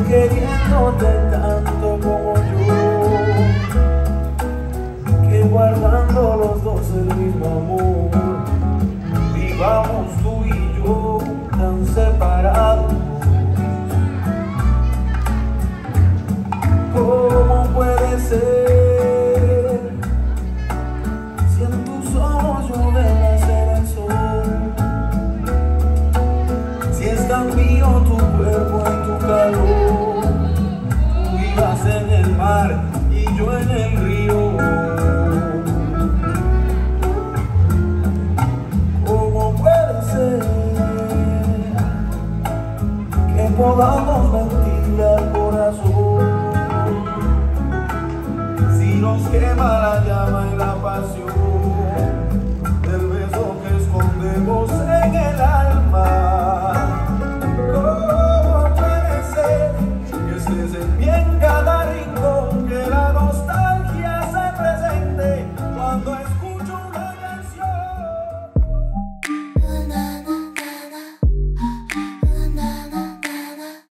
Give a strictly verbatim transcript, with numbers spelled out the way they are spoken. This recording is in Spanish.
queriéndote tanto como yo, que guardando los dos el mismo amor, vivamos tú y yo tan separados. ¿Cómo puede ser si en tus ojos yo veo nacer el sol? Si es tan mío tu cuerpo y tu calor, tú vivas en el mar y yo en el río. ¿Cómo puede ser que podamos ver